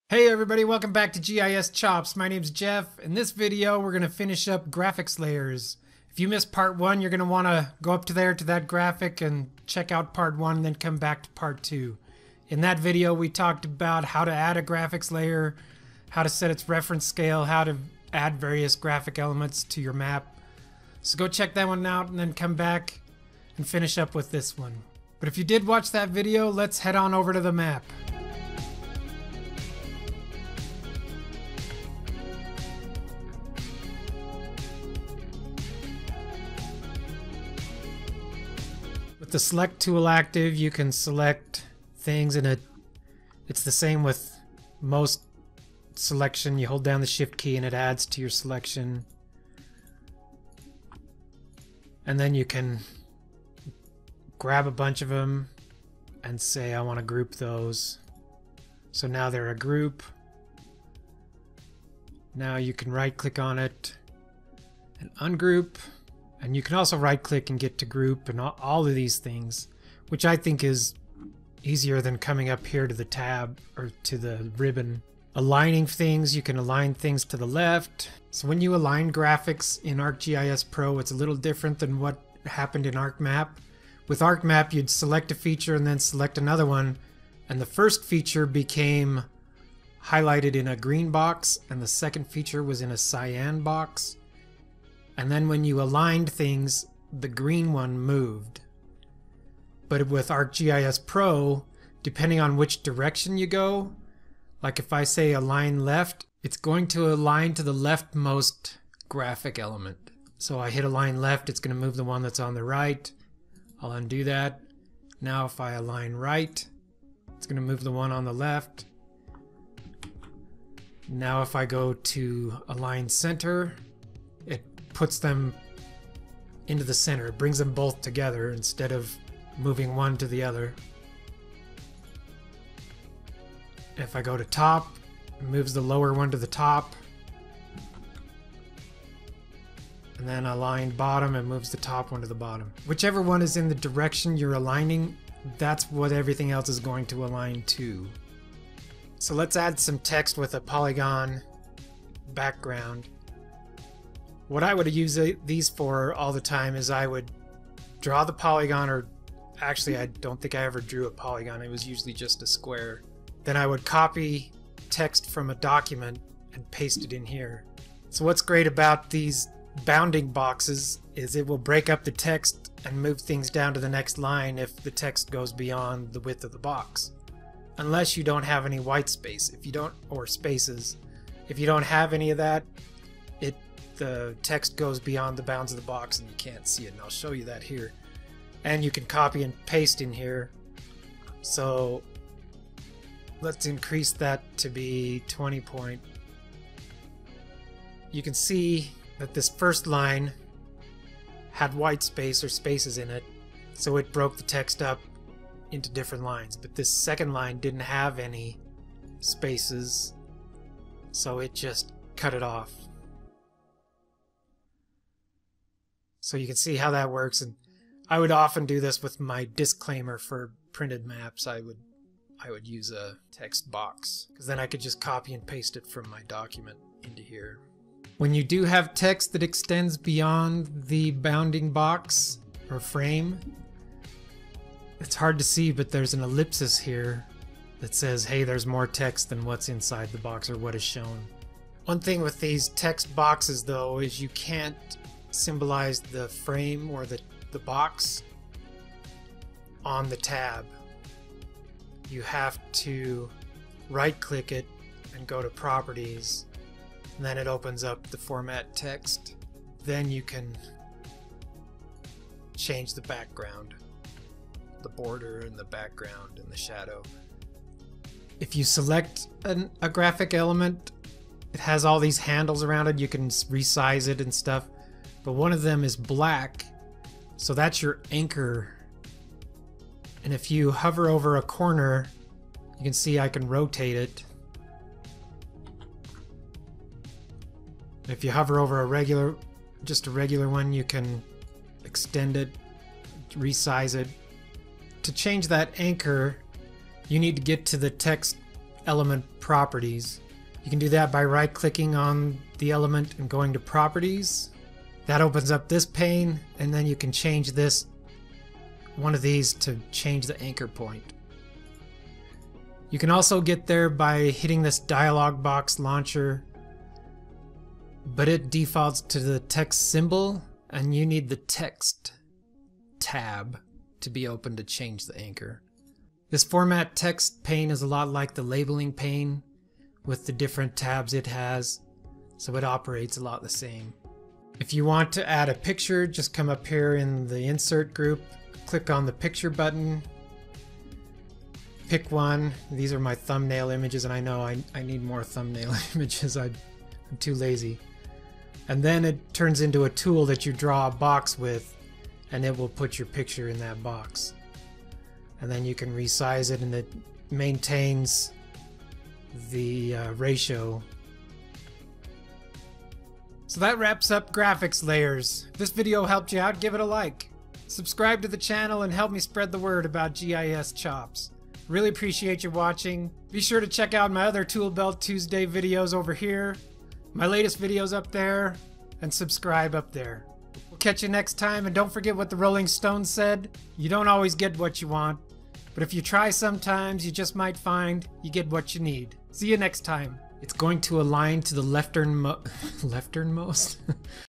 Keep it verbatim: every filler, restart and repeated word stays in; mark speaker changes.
Speaker 1: Hey everybody, welcome back to G I S Chops. My name's Jeff. In this video, we're going to finish up graphics layers. If you missed part one, you're going to want to go up to there to that graphic and check out part one, and then come back to part two. In that video, we talked about how to add a graphics layer, how to set its reference scale, how to add various graphic elements to your map. So go check that one out and then come back and finish up with this one. But if you did watch that video, let's head on over to the map. With the select tool active, you can select things in a, it's the same with most selection. You hold down the shift key and it adds to your selection. And then you can grab a bunch of them and say, I want to group those. So now they're a group. Now you can right click on it and ungroup. And you can also right click and get to group and all of these things, which I think is easier than coming up here to the tab or to the ribbon. Aligning things, you can align things to the left. So when you align graphics in ArcGIS Pro, it's a little different than what happened in ArcMap. With ArcMap, you'd select a feature and then select another one, and the first feature became highlighted in a green box and the second feature was in a cyan box. And then when you aligned things, the green one moved. But with ArcGIS Pro, depending on which direction you go, like if I say align left, it's going to align to the leftmost graphic element. So I hit align left, it's going to move the one that's on the right. I'll undo that. Now if I align right, it's going to move the one on the left. Now if I go to align center, it puts them into the center. It brings them both together instead of moving one to the other. If I go to top, it moves the lower one to the top. And then align bottom, it moves the top one to the bottom. Whichever one is in the direction you're aligning, that's what everything else is going to align to. So let's add some text with a polygon background. What I would use these for all the time is I would draw the polygon, or actually I don't think I ever drew a polygon, it was usually just a square. Then I would copy text from a document and paste it in here. So what's great about these bounding boxes is it will break up the text and move things down to the next line if the text goes beyond the width of the box. Unless you don't have any white space, if you don't, or spaces. If you don't have any of that, it the text goes beyond the bounds of the box and you can't see it, and I'll show you that here. And you can copy and paste in here. So let's increase that to be twenty point. You can see that this first line had white space or spaces in it, so it broke the text up into different lines. But this second line didn't have any spaces, so it just cut it off. So you can see how that works, and I would often do this with my disclaimer for printed maps. I would I would use a text box, because then I could just copy and paste it from my document into here. When you do have text that extends beyond the bounding box or frame, it's hard to see, but there's an ellipsis here that says, hey, there's more text than what's inside the box or what is shown. One thing with these text boxes though is you can't symbolize the frame or the, the box on the tab. You have to right click it and go to properties, and then it opens up the format text. Then you can change the background, the border and the background and the shadow. If you select an, a graphic element, it has all these handles around it. You can resize it and stuff, but one of them is black, so that's your anchor. And if you hover over a corner, you can see I can rotate it. If you hover over a regular, just a regular one, you can extend it, resize it. To change that anchor, you need to get to the text element properties. You can do that by right-clicking on the element and going to Properties. That opens up this pane, and then you can change this, one of these, to change the anchor point. You can also get there by hitting this dialog box launcher, but it defaults to the text symbol, and you need the text tab to be open to change the anchor. This format text pane is a lot like the labeling pane with the different tabs it has, so it operates a lot the same. If you want to add a picture, just come up here in the insert group, click on the picture button, pick one. These are my thumbnail images, and I know I, I need more thumbnail images. I, I'm too lazy. And then it turns into a tool that you draw a box with, and it will put your picture in that box. And then you can resize it, and it maintains the uh, ratio. So that wraps up graphics layers. If this video helped you out, give it a like. Subscribe to the channel and help me spread the word about G I S chops. Really appreciate you watching. Be sure to check out my other Tool Belt Tuesday videos over here, my latest videos up there, and subscribe up there. We'll catch you next time, and don't forget what the Rolling Stones said. You don't always get what you want, but if you try sometimes, you just might find you get what you need. See you next time. It's going to align to the lefternmo- lefternmost?